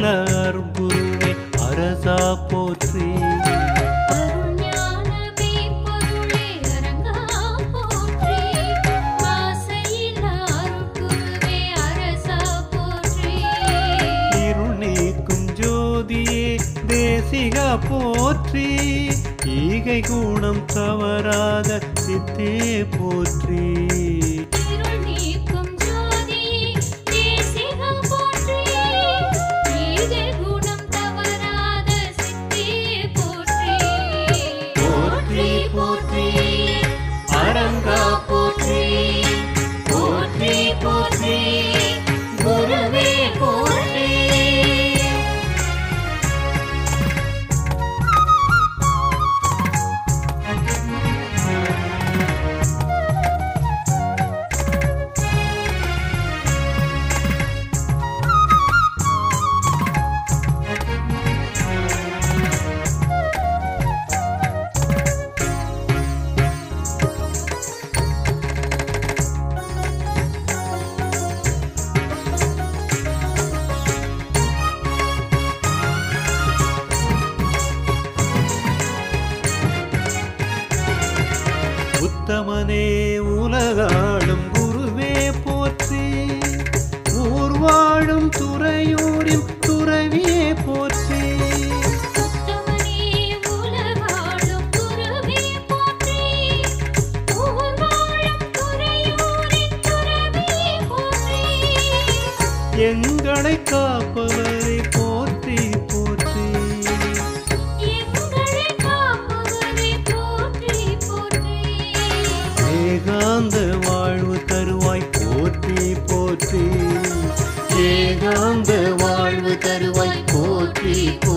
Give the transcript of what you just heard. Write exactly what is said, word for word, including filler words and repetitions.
அருள்குருவே அரசா போற்றி. தேசிகா போற்றி. ஈகை குணம் தவறாத சித்தே போற்றி. போற்றி போற்றி அரங்கா போற்றி. போற்றி போற்றி குருவே போற்றி. உத்தமனே உலகாளும் குருவே போற்றி. ஊர்வாழும் துறையூரில் துறவியே போற்றி. எங்களை காப்பவரை போற்றி போற்றி. ஏகாந்த வாழ்வு தருவாய் போற்றி போற்றி. ஏகாந்த வாழ்வு தருவாய் போற்றி.